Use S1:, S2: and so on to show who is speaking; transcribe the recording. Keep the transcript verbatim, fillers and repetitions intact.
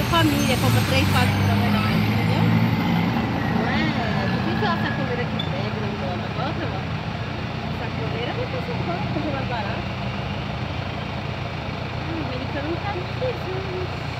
S1: família, compra três, quatro da verdade, entendeu? Não é? Difícil uma sacoleira que é grandona. Bota, ó. Sacoleira vai ser cinquenta, coisa mais barata. Ah, americano tá difícil, né?